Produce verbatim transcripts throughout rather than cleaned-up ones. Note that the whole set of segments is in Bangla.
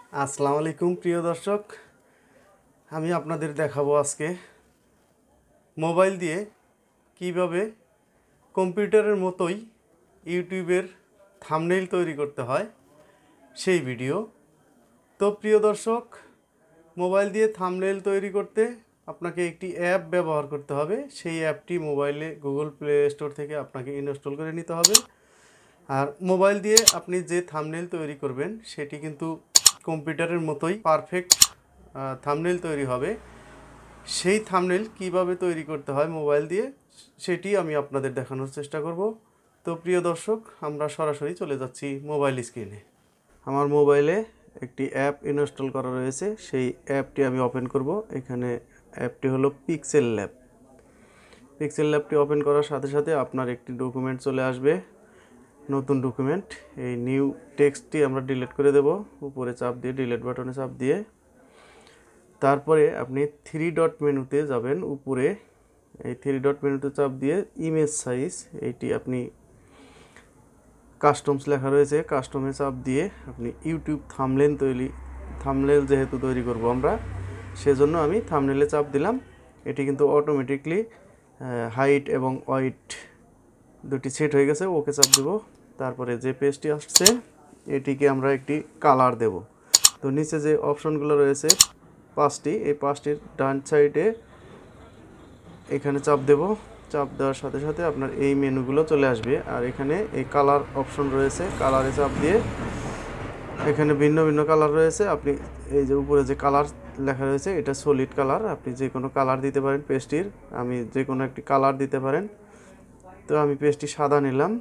আসসালামু আলাইকুম প্রিয় দর্শক, আমি আপনাদের দেখাবো আজকে মোবাইল দিয়ে কিভাবে কম্পিউটারের মতোই ইউটিউবের থাম্বনেইল তৈরি করতে হয় সেই ভিডিও। তো প্রিয় দর্শক, মোবাইল দিয়ে থাম্বনেইল তৈরি করতে আপনাকে একটি অ্যাপ ব্যবহার করতে হবে। সেই অ্যাপটি মোবাইলে গুগল প্লে স্টোর থেকে আপনাকে ইনস্টল করে নিতে হবে। আর মোবাইল দিয়ে আপনি যে থাম্বনেইল তৈরি করবেন সেটি কিন্তু কম্পিউটারের মতোই পারফেক্ট থাম্বনেইল তৈরি হবে। সেই থাম্বনেইল কিভাবে তৈরি করতে হয় মোবাইল দিয়ে সেটি আমি আপনাদের দেখানোর চেষ্টা করব। তো প্রিয় দর্শক, আমরা সরাসরি চলে যাচ্ছি মোবাইল স্ক্রিনে। আমার মোবাইলে একটি অ্যাপ ইনস্টল করা রয়েছে, সেই অ্যাপটি আমি ওপেন করব। এখানে অ্যাপটি হলো পিক্সেল ল্যাব। পিক্সেল ল্যাবটি ওপেন করার সাথে সাথে আপনার একটি ডকুমেন্ট চলে আসবে, নতুন ডকুমেন্ট। এই নিউ টেক্সটটি আমরা ডিলিট করে দেব, উপরে চাপ দিয়ে ডিলিট বাটনে চাপ দিয়ে। তারপরে আপনি থ্রি ডট মেনুতে যাবেন উপরে, এই থ্রি ডট মেনুতে চাপ দিয়ে ইমেজ সাইজ, এইটি আপনি কাস্টমস লেখা রয়েছে, কাস্টমে চাপ দিয়ে আপনি ইউটিউব থাম্বনেইল তৈরি থাম্বনেইল যেহেতু তৈরি করব আমরা, সেজন্য আমি থাম্বনেইলে চাপ দিলাম। এটি কিন্তু অটোমেটিকলি হাইট এবং ওয়েট দুটি সেট হয়ে গেছে, ওকে চাপ দেব। তারপরে যে পেজটি আসছে এটিকে আমরা একটি কালার দেব। তো নিচে যে অপশনগুলো রয়েছে পাঁচটি, এই পাঁচটির ডান সাইডে এখানে চাপ দেব। চাপ দেওয়ার সাথে সাথে আপনার এই মেনুগুলো চলে আসবে। আর এখানে এই কালার অপশন রয়েছে, কালারে চাপ দিয়ে এখানে ভিন্ন ভিন্ন কালার রয়েছে। আপনি এই যে উপরে যে কালার লেখা রয়েছে এটা সলিড কালার, আপনি যে কোনো কালার দিতে পারেন পেজটির, আমি যে কোনো একটি কালার দিতে পারেন। তো আমি পেজটি সাদা নিলাম।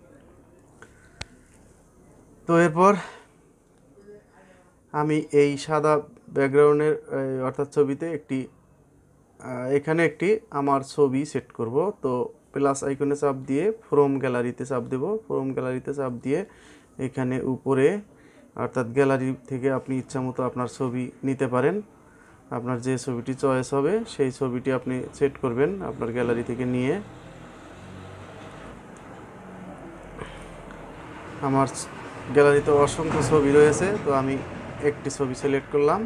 তো এরপর আমি এই সাদা ব্যাকগ্রাউন্ডের অর্থাৎ ছবিতে একটি এখানে একটি আমার ছবি সেট করব। তো প্লাস আইকনে চাপ দিয়ে ফ্রম গ্যালারিতে চাপ দেব। ফ্রম গ্যালারিতে চাপ দিয়ে এখানে উপরে অর্থাৎ গ্যালারি থেকে আপনি ইচ্ছামতো আপনার ছবি নিতে পারেন। আপনার যে ছবিটি চয়েস হবে সেই ছবিটি আপনি সেট করবেন আপনার গ্যালারি থেকে নিয়ে। আমার গ্যালারিতে অসংখ্য ছবি রয়েছে, তো আমি একটি ছবি সিলেক্ট করলাম।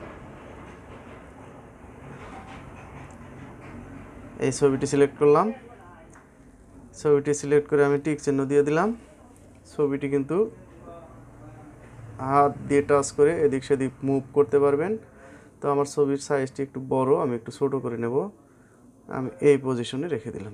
এই ছবিটি সিলেক্ট করলাম, ছবিটি সিলেক্ট করে আমি টিক চিহ্ন দিয়ে দিলাম। ছবিটি কিন্তু হাত দিয়ে টাচ করে এদিক সেদিক মুভ করতে পারবেন। তো আমার ছবির সাইজটি একটু বড়, আমি একটু ছোট করে নেব। আমি এই পজিশনে রেখে দিলাম।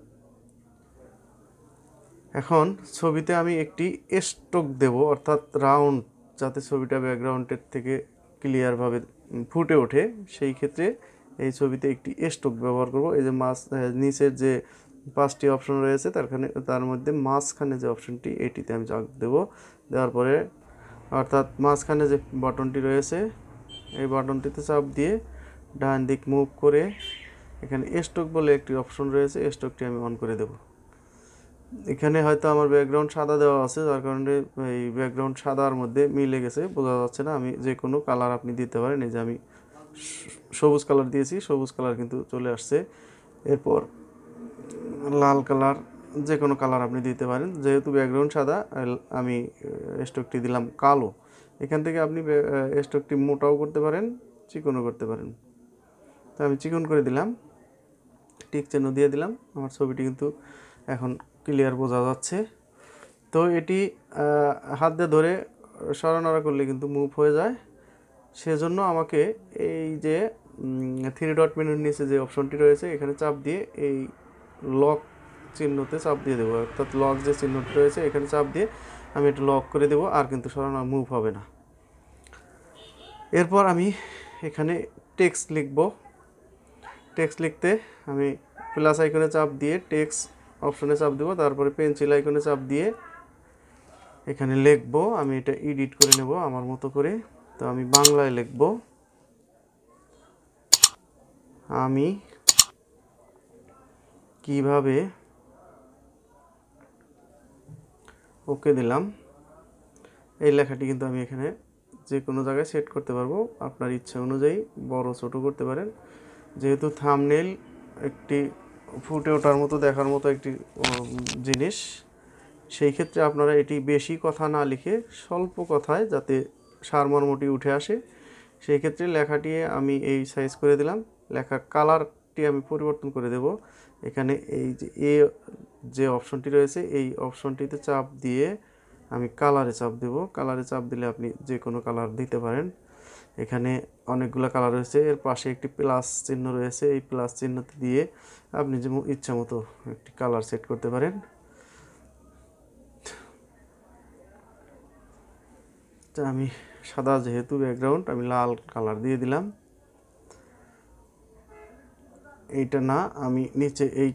এখন ছবিতে আমি একটি স্ট্রোক দেব, অর্থাৎ রাউন্ড, যাতে ছবিটা ব্যাকগ্রাউন্ডের থেকে ক্লিয়ারভাবে ফুটে ওঠে। সেই ক্ষেত্রে এই ছবিতে একটি স্ট্রোক ব্যবহার করব। এই যে মাছ নিচের যে পাঁচটি অপশন রয়েছে তারখানে তার মধ্যে মাঝখানে যে অপশনটি এটিতে আমি চাপ দেব। দেওয়ার পরে অর্থাৎ মাঝখানে যে বাটনটি রয়েছে এই বাটনটিতে চাপ দিয়ে ডান দিক মুভ করে এখানে স্ট্রোক বলে একটি অপশন রয়েছে, স্ট্রোকটি আমি অন করে দেব। এখানে হয়তো আমার ব্যাকগ্রাউন্ড সাদা দেওয়া আছে, যার কারণে এই ব্যাকগ্রাউন্ড সাদার মধ্যে মিলে গেছে, বোঝা যাচ্ছে না। আমি যে কোনো কালার আপনি দিতে পারেন। এই যে আমি সবুজ কালার দিয়েছি, সবুজ কালার কিন্তু চলে আসছে। এরপর লাল কালার, যে কোনো কালার আপনি দিতে পারেন। যেহেতু ব্যাকগ্রাউন্ড সাদা আমি স্ট্রোকটি দিলাম কালো। এখান থেকে আপনি স্ট্রোকটি মোটাও করতে পারেন, চিকনও করতে পারেন। তো আমি চিকন করে দিলাম, টিক চিহ্ন দিয়ে দিলাম। আমার ছবিটি কিন্তু এখন ক্লিয়ার বোঝা যাচ্ছে। তো এটি হাত দিয়ে ধরে সরানোড়া করলে কিন্তু মুভ হয়ে যায়। সেজন্য আমাকে এই যে থ্রি ডট মেনুর নিচে যে অপশনটি রয়েছে এখানে চাপ দিয়ে এই লক চিহ্নতে চাপ দিয়ে দেবো, অর্থাৎ লক যে চিহ্নটি রয়েছে এখানে চাপ দিয়ে আমি এটা লক করে দেবো, আর কিন্তু সরানো মুভ হবে না। এরপর আমি এখানে টেক্সট লিখব। টেক্সট লিখতে আমি প্লাস আইকনে চাপ দিয়ে টেক্সট অপশনে চাপ দেবো, তারপরে পেন্সিল আইকনে চাপ দিয়ে এখানে লিখবো। আমি এটা এডিট করে নেব আমার মতো করে। তো আমি বাংলায় লিখব, আমি কিভাবে, ওকে দিলাম। এই লেখাটি কিন্তু আমি এখানে যে কোনো জায়গায় সেট করতে পারবো, আপনার ইচ্ছা অনুযায়ী বড় ছোট করতে পারেন। যেহেতু থাম্বনেইল একটি ফুটে ওঠার মতো দেখার মতো একটি জিনিস, সেই ক্ষেত্রে আপনারা এটি বেশি কথা না লিখে স্বল্প কথায় যাতে সারমর্মটি উঠে আসে। সেই ক্ষেত্রে লেখাটি আমি এই সাইজ করে দিলাম। লেখার কালারটি আমি পরিবর্তন করে দেব। এখানে এই যে এ যে অপশনটি রয়েছে এই অপশনটিতে চাপ দিয়ে আমি কালারে চাপ দেব। কালারে চাপ দিলে আপনি যে কোনো কালার দিতে পারেন। এখানে অনেকগুলো কালার রয়েছে, এর পাশে একটি প্লাস চিহ্ন রয়েছে, এই প্লাস চিহ্নটি দিয়ে আপনি যেমন ইচ্ছা মতো একটি কালার সেট করতে পারেন। তা আমি সাদা যেহেতু ব্যাকগ্রাউন্ড, আমি লাল কালার দিয়ে দিলাম। এইটা না, আমি নিচে এই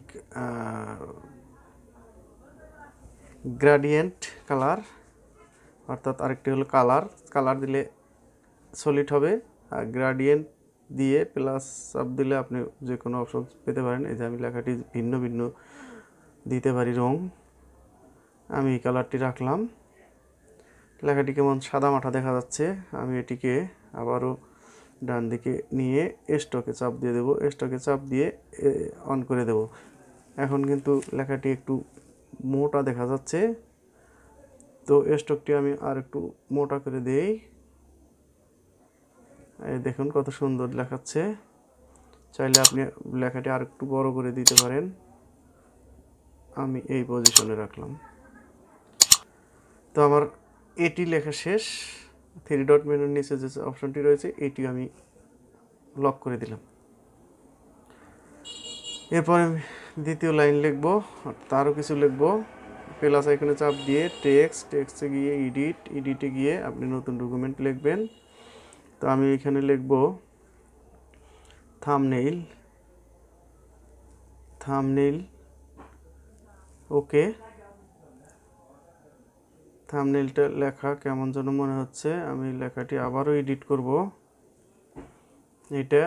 গ্রেডিয়েন্ট কালার, অর্থাৎ আরেকটি হলো কালার, কালার দিলে সলিড হবে, আর গ্রেডিয়েন্ট দিয়ে প্লাস চাপ দিলে আপনি যে কোনো অপশন পেতে পারেন। এই যে আমি লেখাটি ভিন্ন ভিন্ন দিতে পারি রং, আমি এই কালারটি রাখলাম। লেখাটি কেমন সাদা মাঠা দেখা যাচ্ছে। আমি এটিকে আবারও ডান দিকে নিয়ে স্টকে চাপ দিয়ে দেব, স্টকে চাপ দিয়ে অন করে দেব। এখন কিন্তু লেখাটি একটু মোটা দেখা যাচ্ছে, তো স্টকটি আমি আর একটু মোটা করে দেই। এই দেখুন কত সুন্দর দেখাচ্ছে। চাইলে আপনি লেখাটি আর একটু বড় করে দিতে পারেন। আমি এই পজিশনে রাখলাম। তো আমার এটি লেখা শেষ। থ্রি ডট মেনুর নিচে যে অপশনটি রয়েছে এটি আমি লক করে দিলাম। এরপরে দ্বিতীয় লাইন লিখব, তারও কিছু লিখব। প্লাস আইকনে চাপ দিয়ে টেক্সট, টেক্সটে গিয়ে এডিট, এডিটে গিয়ে আপনি নতুন ডকুমেন্ট লিখবেন। তো আমি এখানে লিখব থাম্বনেইল, থাম্বনেইল ওকে। থাম্বনেইলটা লেখা কেমন যেন মনে হচ্ছে, আমি লেখাটি আবারও এডিট করব। এটা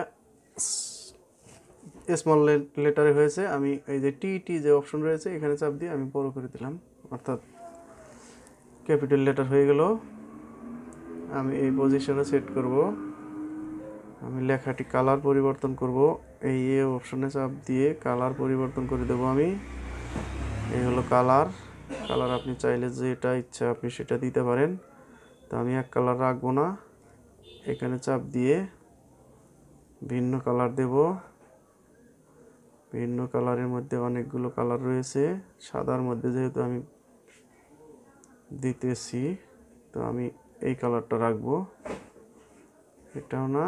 স্মল লেটারে হয়েছে, আমি এই যে টি টি যে অপশন রয়েছে এখানে চাপ দিয়ে আমি বড় করে দিলাম, অর্থাৎ ক্যাপিটাল লেটার হয়ে গেল। আমি এই পজিশনে সেট করব। আমি লেখাটি কালার পরিবর্তন করব, এই এ অপশনে চাপ দিয়ে কালার পরিবর্তন করে দেব আমি। এই হলো কালার। কালার আপনি চাইলে যেটা ইচ্ছা আপনি সেটা দিতে পারেন। তো আমি এক কালার রাখবো না, এখানে চাপ দিয়ে ভিন্ন কালার দেব। ভিন্ন কালারের মধ্যে অনেকগুলো কালার রয়েছে, সাদার মধ্যে যেহেতু আমি দিতেছি তো আমি এই কালারটা রাখবো। এটাও না,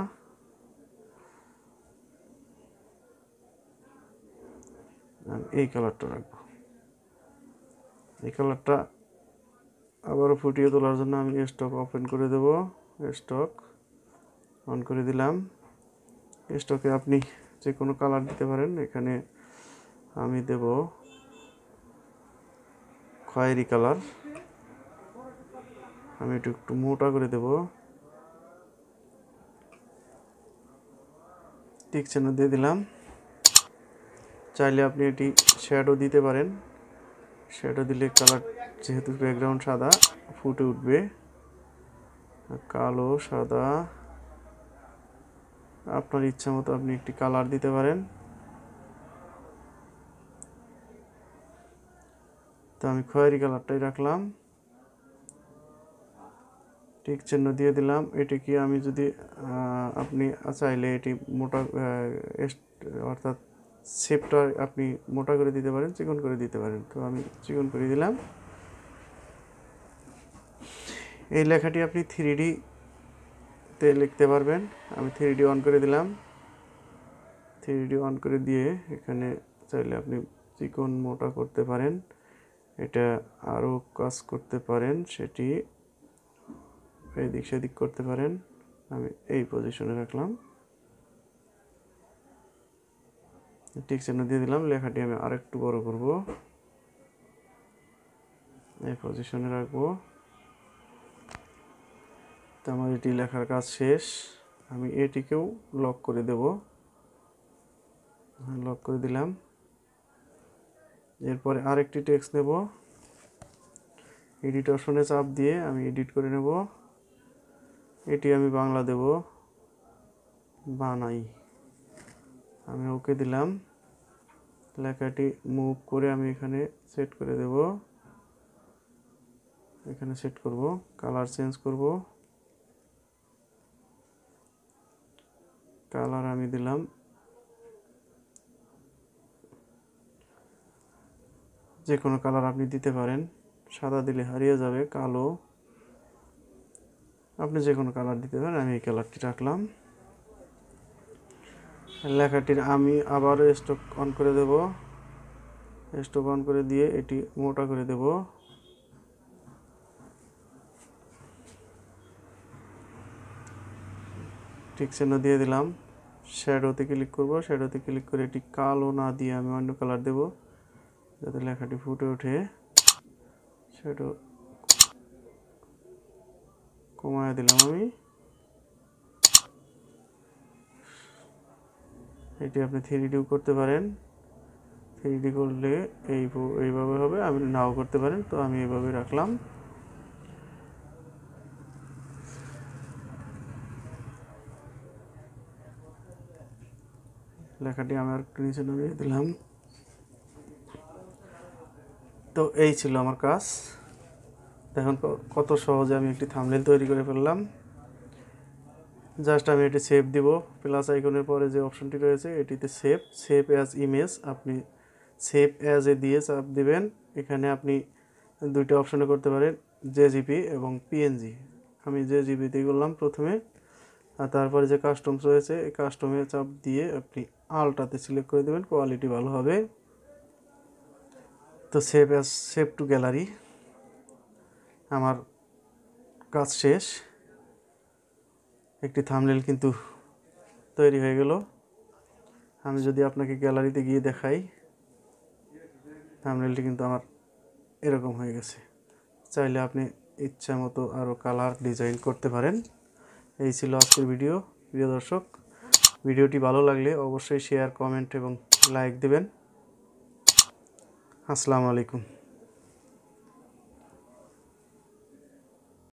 আমি এই কালারটা রাখবো। এই কালারটা আবারও ফুটিয়ে তোলার জন্য আমি স্টক ওপেন করে দেব, স্টক অন করে দিলাম। স্টকে আপনি যে কোনো কালার দিতে পারেন। এখানে আমি দেব খয়েরি কালার, আমি একটু একটু মোটা করে দেব। টিক চিহ্ন দিয়ে দিলাম। চাইলে আপনি এটি শ্যাডো দিতে পারেন, শ্যাডো দিলে কালার যেহেতু ব্যাকগ্রাউন্ড সাদা ফুটে উঠবে। কালো সাদা আপনার ইচ্ছা মতো আপনি একটি কালার দিতে পারেন। তো আমি খয়েরি কালারটাই রাখলাম, টিক চিহ্ন দিয়ে দিলাম। এটি কি আমি যদি আপনি চাইলে এটি মোটা অর্থাৎ শেপটা আপনি মোটা করে দিতে পারেন, চিকন করে দিতে পারেন। তো আমি চিকন করে দিলাম। এই লেখাটি আপনি থ্রি ডি তে লিখতে পারবেন। আমি থ্রি ডি অন করে দিলাম। থ্রি ডি অন করে দিয়ে এখানে চাইলে আপনি চিকন মোটা করতে পারেন, এটা আরও কাজ করতে পারেন, সেটি এদিক সেদিক করতে পারেন। আমি এই পজিশনে রাখলাম, টিক চিহ্ন দিয়ে দিলাম। লেখাটি আমি আরেকটু বড় করব, এই পজিশনে রাখবো। তো আমার এটি লেখার কাজ শেষ। আমি এটিকেও লক করে দেব, লক করে দিলাম। এরপরে আরেকটি টেক্সট নেব, এডিট অপশনে চাপ দিয়ে আমি এডিট করে নেব। এটি আমি বাংলা দেব, বানাই। আমি ওকে দিলাম। লেখাটি মুভ করে আমি এখানে সেট করে দেব, এখানে সেট করব। কালার চেঞ্জ করব, কালার আমি দিলাম যে কোনো কালার আপনি দিতে পারেন, সাদা দিলে হারিয়ে যাবে, কালো, আপনি যে কোনো কালার দিতে পারেন। আমি এই কালারটি রাখলাম। লেখাটির আমি আবার স্টক অন করে দেব, স্টক অন করে দিয়ে এটি মোটা করে দেব। ঠিক চিহ্ন দিয়ে দিলাম। শ্যাডোতে ক্লিক করব, শ্যাডোতে ক্লিক করে এটি কালো না দিয়ে আমি অন্য কালার দেব যাতে লেখাটি ফুটে ওঠে। শ্যাডো কমায় দিলাম আমি। এটি আপনি থ্রি ডিও করতে পারেন, থ্রি ডি করলে এই এইভাবে হবে, আপনি নাও করতে পারেন। তো আমি এইভাবে রাখলাম। লেখাটি আমি আর একটু নিচে নামিয়ে দিলাম। তো এই ছিল আমার কাজ। দেখুন কত সহজে আমি একটি থাম্বনেল তৈরি করে ফেললাম। জাস্ট আমি এটি সেভ দিব, প্লাস আইকনের পরে যে অপশনটি রয়েছে এটিতে সেভ, সেভ অ্যাজ ইমেজ, আপনি সেভ অ্যাজ এ দিয়ে চাপ দিবেন। এখানে আপনি দুইটা অপশনে করতে পারেন, জেজিপি এবং পিএনজি। আমি জেজিপিতে করলাম প্রথমে, আর তারপরে যে কাস্টমস রয়েছে এই কাস্টমে চাপ দিয়ে আপনি আলটাতে সিলেক্ট করে দেবেন, কোয়ালিটি ভালো হবে। তো save as, save to gallery, আমার কাজ শেষ। একটি থাম্বনেল কিন্তু তৈরি হয়ে গেল। আমি যদি আপনাকে গ্যালারিতে গিয়ে দেখাই, থাম্বনেলটি কিন্তু আমার এরকম হয়ে গেছে। চাইলে আপনি ইচ্ছা মতো আরও কালার ডিজাইন করতে পারেন। এই ছিল আজকের ভিডিও। প্রিয় দর্শক, ভিডিওটি ভালো লাগলে অবশ্যই শেয়ার, কমেন্ট এবং লাইক দেবেন। আসসালামু আলাইকুম।